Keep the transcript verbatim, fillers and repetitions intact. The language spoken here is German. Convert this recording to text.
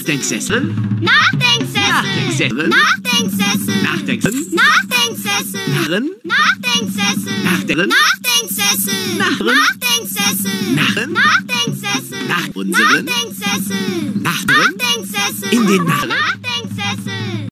Nachdenktsessel. Nachdenktsessel. Nachdenktsessel. Nachdenktsessel. Nachdenktsessel. Narren. Nachdenktsessel. Nachdenken. Nachdenktsessel. Narren. Nachdenktsessel. Narren. Nachdenktsessel. Nach unseren. Nachdenktsessel. Nachdenken. Nachdenktsessel. In den Narren.